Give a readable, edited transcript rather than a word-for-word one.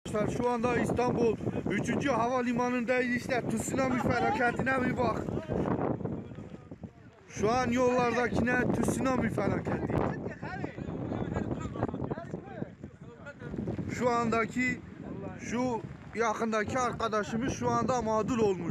Şu anda İstanbul 3. Havalimanı'ndayız. İşte tsunami felaketine bir bak. Şu an yollardakine tsunami felaketi. Şu andaki şu yakındaki arkadaşımız şu anda mağdur olmuş.